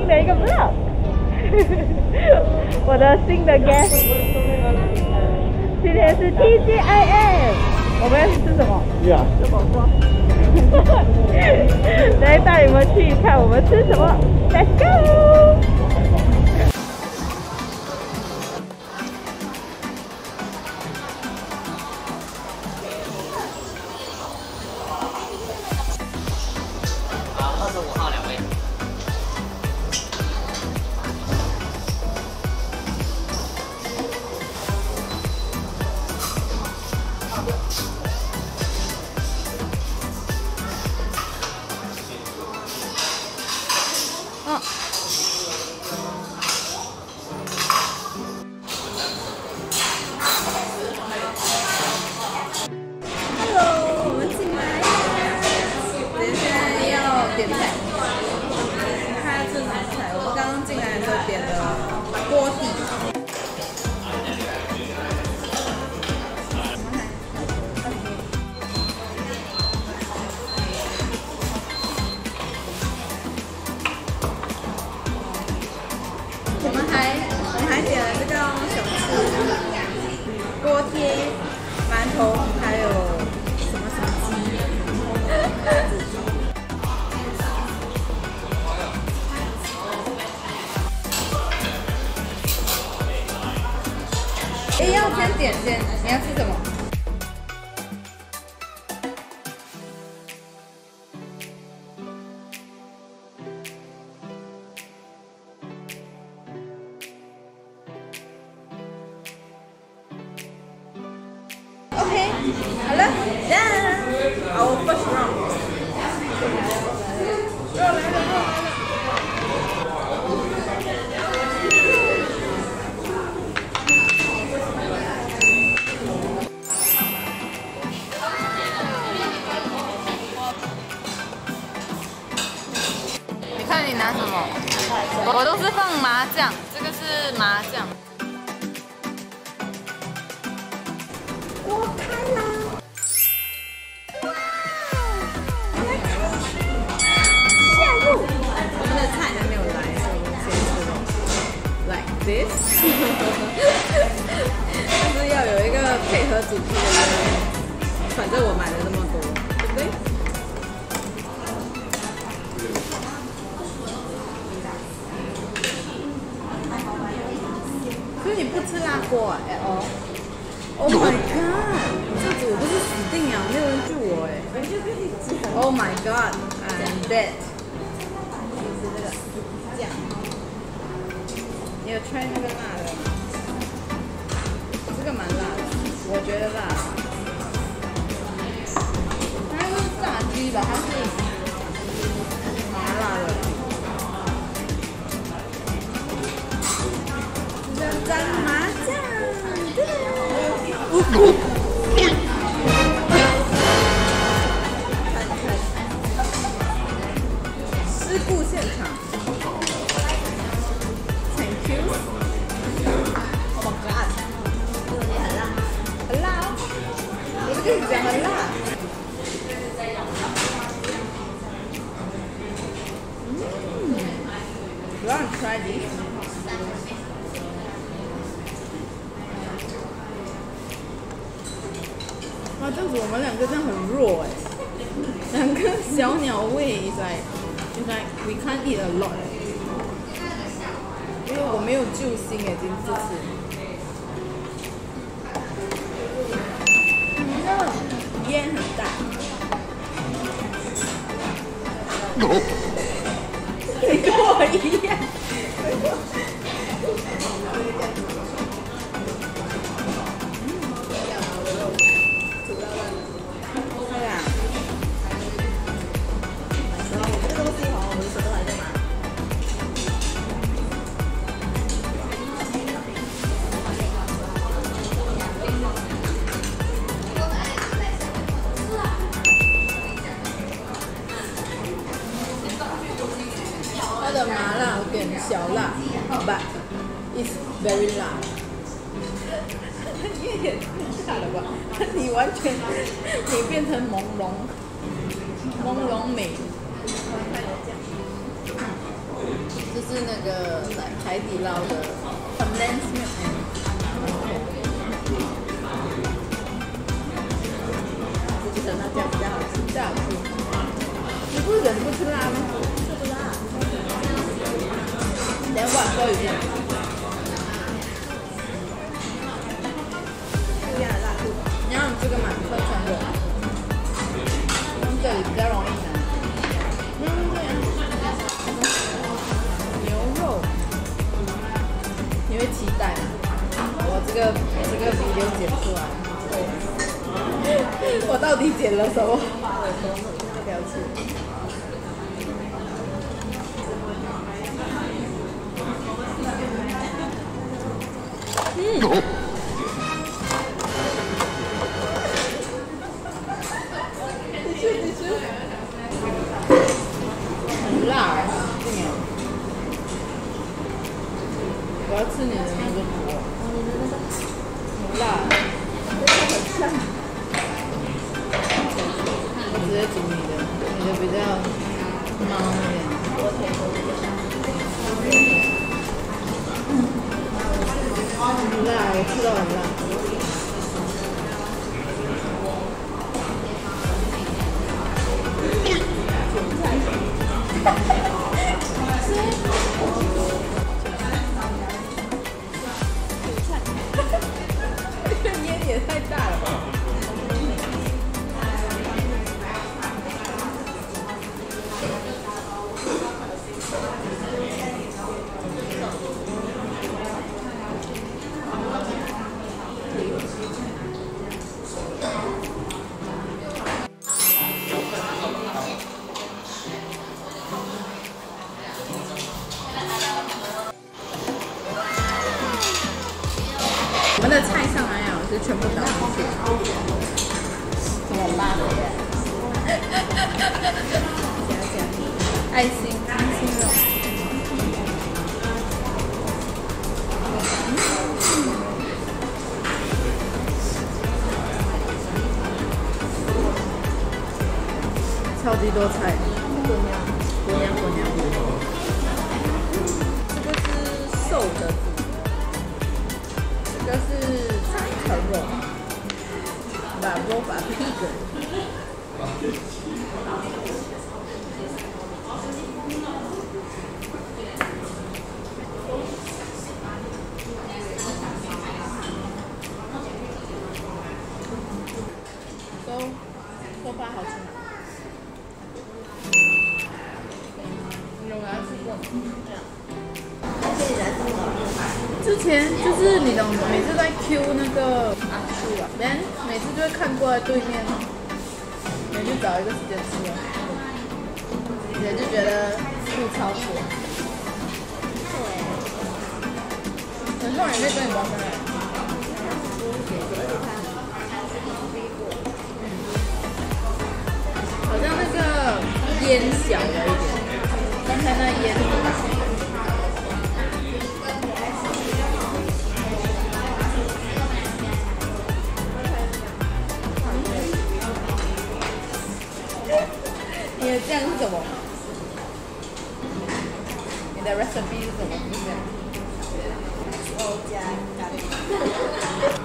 的一个 vlog， 我的新的 guest， 今天是 TGIF， 我们要去吃什么？吃火锅。来带你们去看我们吃什么 ，Let's go！ 25号2位。 点的锅底，我们还点了这个小吃、锅贴、馒头，还有什么鸡。要先点先，你要吃什么？OK， 好了 ，Done，our first round。来了。看你拿什么，我都是放麻酱，这个是麻酱。锅开啦！哇，来开始，下入。我们的菜还没有来，所以我们先吃了 like this 。但是要有一个配合主题的人，反正我买了那么多，对不对？所以你不吃辣锅哎哦 ！Oh my god！ 这样子我不是死定啊，没有人救我哎 ！Oh my god！I'm dead！ 酱，你有 try 那个辣的吗？这个蛮辣的，我觉得辣。它是炸鸡吧？它是麻辣的。沾麻酱，事故现场 ，Thank you。Oh my god， 这个也很辣，很辣哦！我就跟你讲很辣。You want to try this？哇，这样子我们两个这样很弱哎，两个小鸟胃is like we can't eat a lot， 因为我没有救星哎，今次。烟很大。你跟我一样。它的麻辣有点小辣 ，but it's very 辣。你也太辣了吧！你完全你变成朦胧美。这是是那个海底捞的 condensed milk。我觉得那这样比较好吃，这样吃。你不是忍不吃辣吗？吃不辣。等下我说一遍。不一样的辣度。你要这个嘛，分成的。用这里比较容易拿。牛肉，你会期待吗？我这个video剪出来，我到底剪了什么？了解。很辣哎，我要吃你的那个锅，很辣，很像。我直接煮你的比较猫一点。很辣，我吃到很辣。烟也太大了吧！我们的菜上来啊，是全部倒进去，怎么辣的耶？爱心肉。超级多菜，滚娘。这个是瘦的。这是三层肉 ，La Roba Pig。说法好吃吗？有来吃过吗？之前就是你懂，每次在 Q 那个阿叔啊，人每次就会看过来对面，你就找一个时间吃了，也就觉得不超过。对，很多人在跟你聊天。好像那个烟小了一点，刚才那烟很大。你的酱是什么？你的 recipe 是什么？ 肉加咖喱。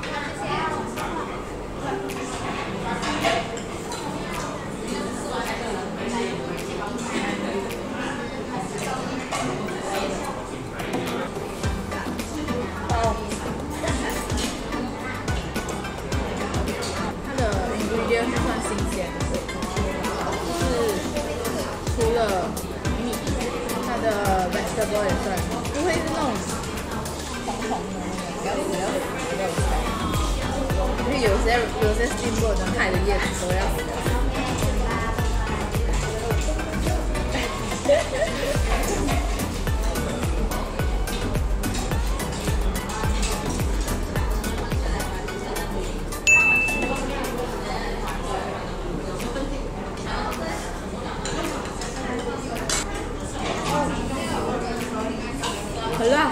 它的 ingredient 是算新鲜的，就是除了米，它的 vegetable 也算，不会是那种红红的那种要死的肉菜，因为有些 steam 过的菜的叶子都要死的。很辣。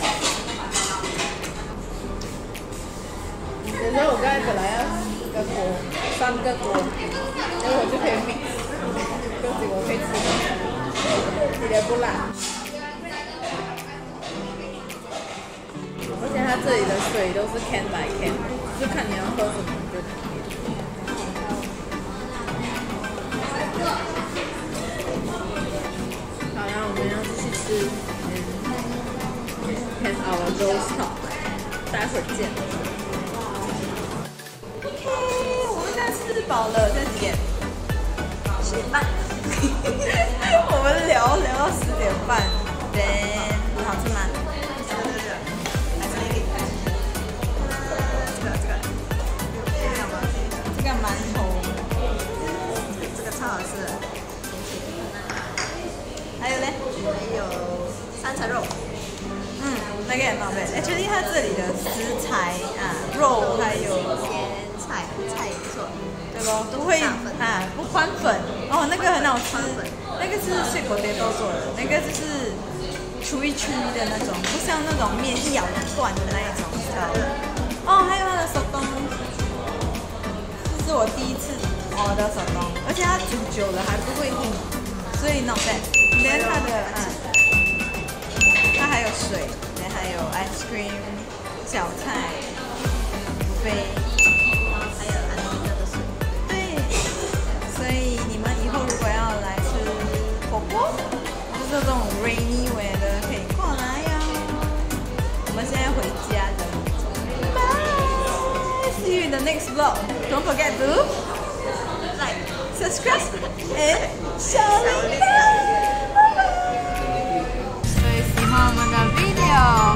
有时候我刚才本来要4个锅，3个锅，然后我就可以 mix，就结果可以吃，一点不辣。 这里的水都是 can by can， 就看你要喝什么就点。好，然后我们要继续吃，and our roast talk， 待会儿见。OK， 我们现在吃饱了，现在几点？10点半。我们聊到10点半。对，好吃吗？这个馒头，这个超好吃的。还有嘞？还有三层肉。那个也蛮美。Actually， 它这里的食材啊，肉还有菜也不错， 对不？不会不宽粉。哦，那个很好吃。那个是碎potato做的，那个就是粗一粗的那种，不像那种面一咬就断的那一种，知道吗？哦，还有它的手工，这是我第一次的手工，而且它煮久了还不会硬，所以 not bad。连它的它还有水，还有 ice cream、小菜、杯， 还有安迪哥的水。 对，所以你们以后如果要来吃火锅，就是这种 rainy weather 可以过来呀。我们现在回家了。See you in the next vlog. Don't forget to like, subscribe, and 小铃铛。所以喜欢我们的 video。